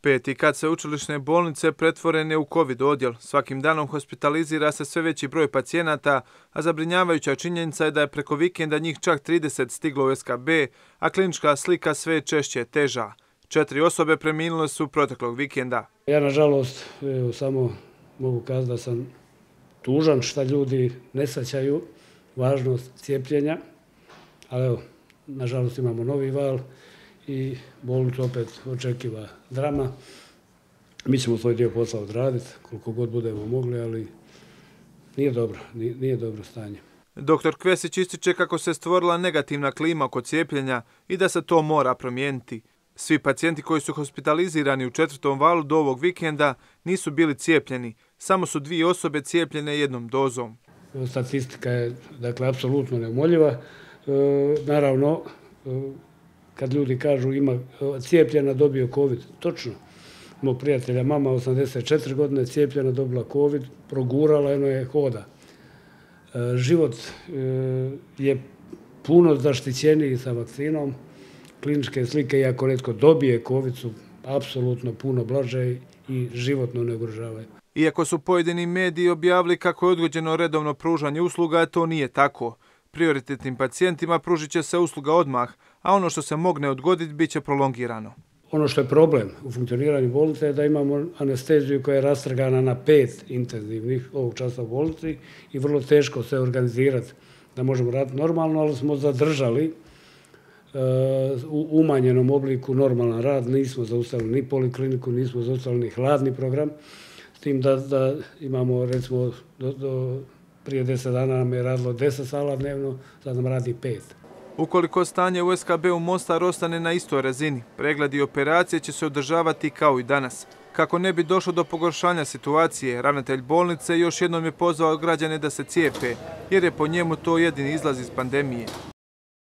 Peti kat sveučilišne bolnice pretvoren je u COVID odjel. Svakim danom hospitalizira se sve veći broj pacijenata, a zabrinjavajuća činjenica je da je preko vikenda njih čak 30 stiglo u SKB, a klinička slika sve je češće teža. 4 osobe preminule su proteklog vikenda. Ja, nažalost, samo mogu kazati da sam tužan što ljudi ne shvaćaju važnost cijepljenja, ali evo, nažalost imamo novi val i bolnicu opet očekiva drama. Mi ćemo svoj dio posla odraditi koliko god budemo mogli, ali nije dobro stanje. Dr. Kvesić ističe kako se stvorila negativna klima oko cijepljenja i da se to mora promijeniti. Svi pacijenti koji su hospitalizirani u 4. valu do ovog vikenda nisu bili cijepljeni, samo su 2 osobe cijepljene jednom dozom. Statistika je, dakle, apsolutno neumoljiva. Naravno, kad ljudi kažu ima cijepljena dobio COVID, točno. Mog prijatelja mama 84 godine cijepljena dobila COVID, progurala, jedno je hoda. Život je puno zaštićeniji sa vakcinom. Kliničke slike, i ako netko dobije COVID, su apsolutno puno blaže i životno ne ugrožavaju. Iako su pojedini mediji objavili kako je odgođeno redovno pružanje usluga, to nije tako. Prioritetnim pacijentima pružit će se usluga odmah, a ono što se mogne odgoditi bit će prolongirano. Ono što je problem u funkcioniranju bolnice je da imamo anesteziju koja je rastrgana na 5 intenzivnih ovog časa u bolnici i vrlo teško se organizirati da možemo raditi normalno, ali smo zadržali u umanjenom obliku normalan rad, nismo zaustavili ni polikliniku, nismo zaustavili ni hladni program, s tim da imamo, recimo, prije 10 dana nam je radilo 10 sala dnevno, sad nam radi 5. Ukoliko stanje u SKB-u Mostar ostane na istoj razini, pregledi i operacije će se održavati kao i danas. Kako ne bi došlo do pogoršanja situacije, ravnatelj bolnice još jednom je pozvao građane da se cijepe, jer je po njemu to jedini izlaz iz pandemije.